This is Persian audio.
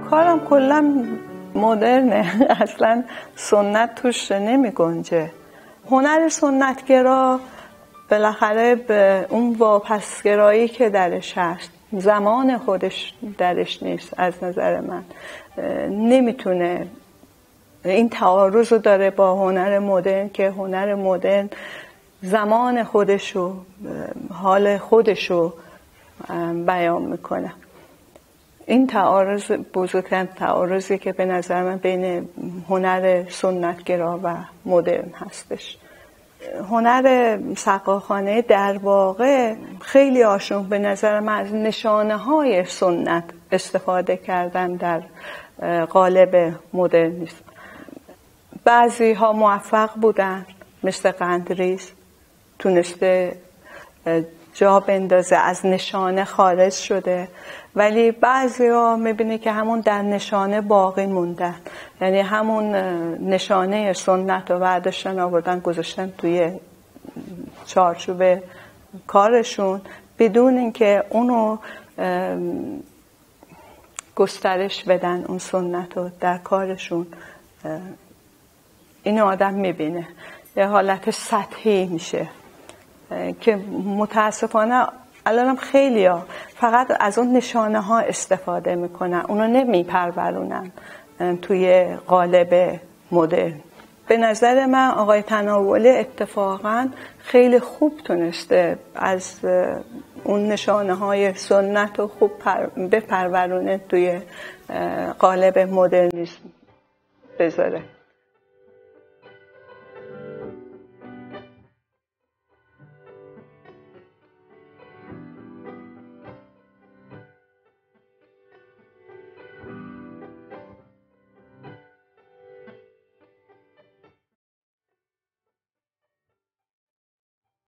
کارم کلا مدرنه، اصلا سنت توش نمی گنجه. هنر سنتگرا بالاخره به اون واپسگرایی که درش هست، زمان خودش درش نیست. از نظر من نمیتونه این تعارض رو داره با هنر مدرن که هنر مدرن زمان خودشو، حال خودشو بیان میکنه. این تعارض بزرگترین تعارضی که به نظر من بین هنر سنتگرا و مدرن هستش. هنر سقاخانه در واقع خیلی هاشون به نظر من از نشانه های سنت استفاده کردن در قالب مدرنیسم. بعضی ها موفق بودن، مثل قندریز تونسته جا بندازه، از نشانه خارج شده، ولی بعضی ها میبینی که همون در نشانه باقی موندن، یعنی همون نشانه سنت رو برداشتن آوردن گذاشتن توی چارچوب کارشون بدون اینکه اونو گسترش بدن، اون سنت رو در کارشون. اینو آدم میبینه یه حالت سطحی میشه که متاسفانه الانم خیلی ها فقط از اون نشانه ها استفاده میکنن، اونو نمیپرورونن توی قالب مدرن. به نظر من آقای تناولی اتفاقا خیلی خوب تونسته از اون نشانه های سنت رو خوب بپرورونه توی قالب مدرنیسم بذاره.